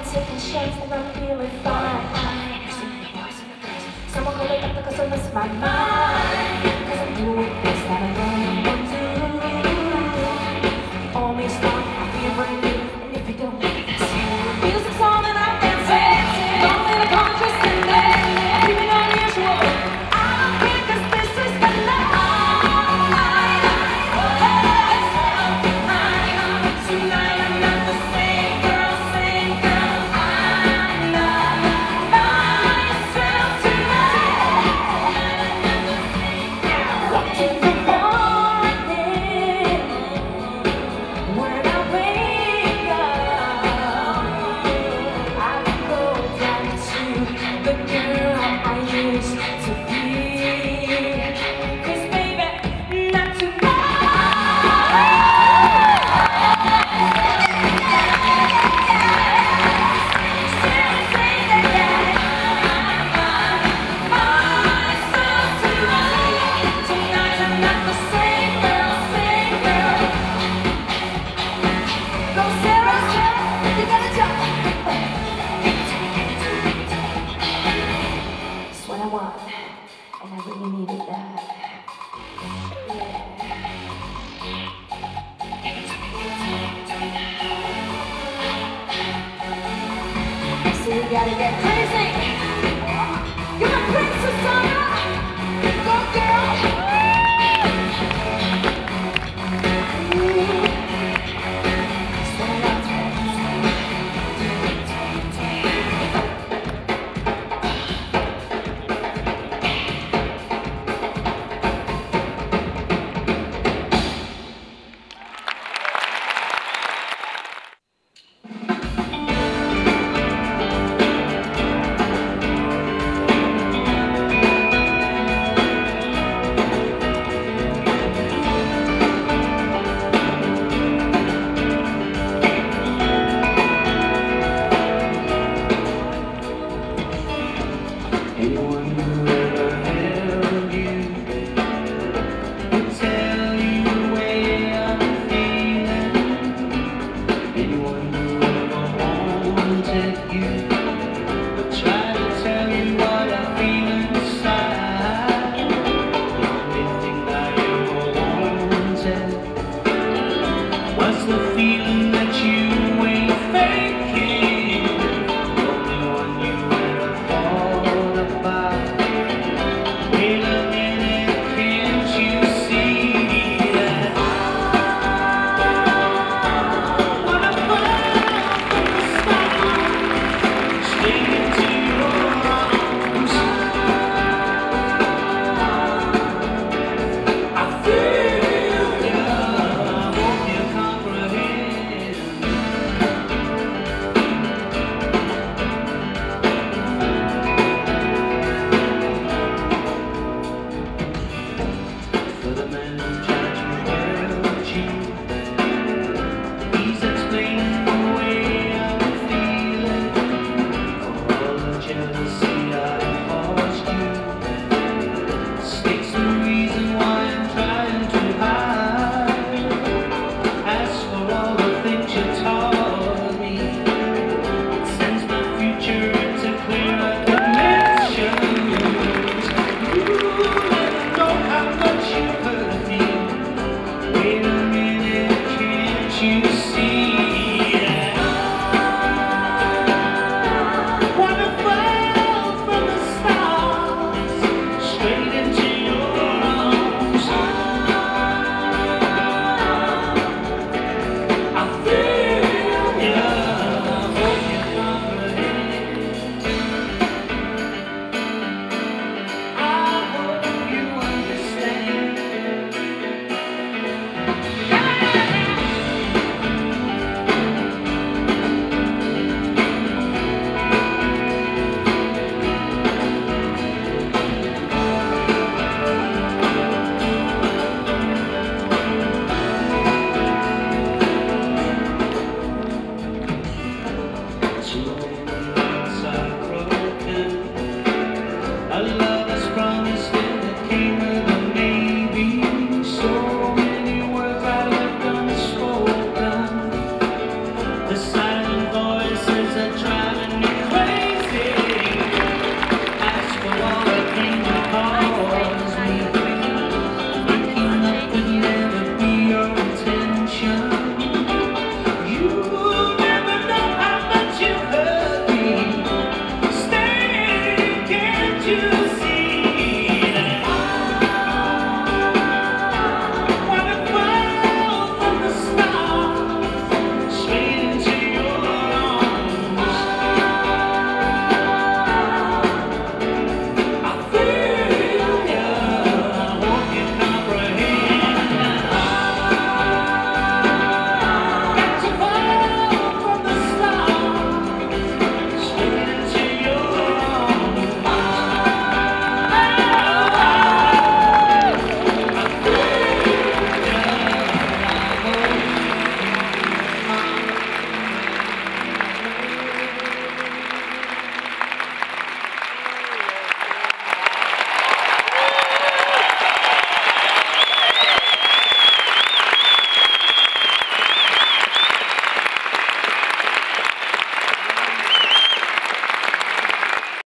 taking shots and I'm feeling fine. Someone call it up because I lost my mind. Cause I'm doing things that I don't want to. Always thought I'd be brand new, and if you don't, that's you. Music's on and I'm dancing. Don't let it conscious and then keeping unusual. I don't care cause this is the night. Tonight I'm not the same girl, same girl. I'm not myself tonight. Watching the morning when I wake up, I go back to the girl I used to be. 'Cause baby, not tomorrow. What I want, and I really needed that. So we gotta get crazy. You're my princess, Sandra. Go, girl. That's what I want. Anyone who ever held you would tell you the way I'm feeling. Anyone who ever wanted you would try to tell you what I feel inside. The only thing I ever wanted was the feeling that you ain't faking. The only one you ever thought about. Wait a minute, can't you see that? When I fell from the stars, straight into your arms, I feel ya. I hope you comprehend. For the man who tried to hurt you, he's explaining the way I'm feeling. For all the jealousy I caused you, states the reason why I'm trying to hide. As for all the things you taught me, it sends my future into clearer dimensions. You never know how much you hurt me. Wait a minute, can't you see that? When I fell from the stars, straight into your arms, I feel ya. I hope you comprehend. I hope you understand. Too